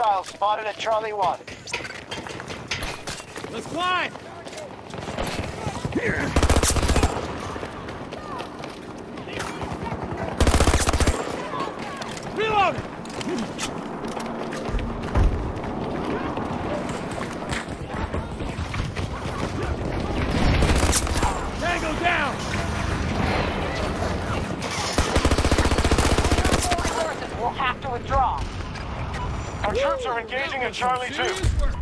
Hostiles spotted at Charlie 1. Let's climb! Reload! Tango down! We'll have to withdraw. Our troops are engaging at Charlie 2.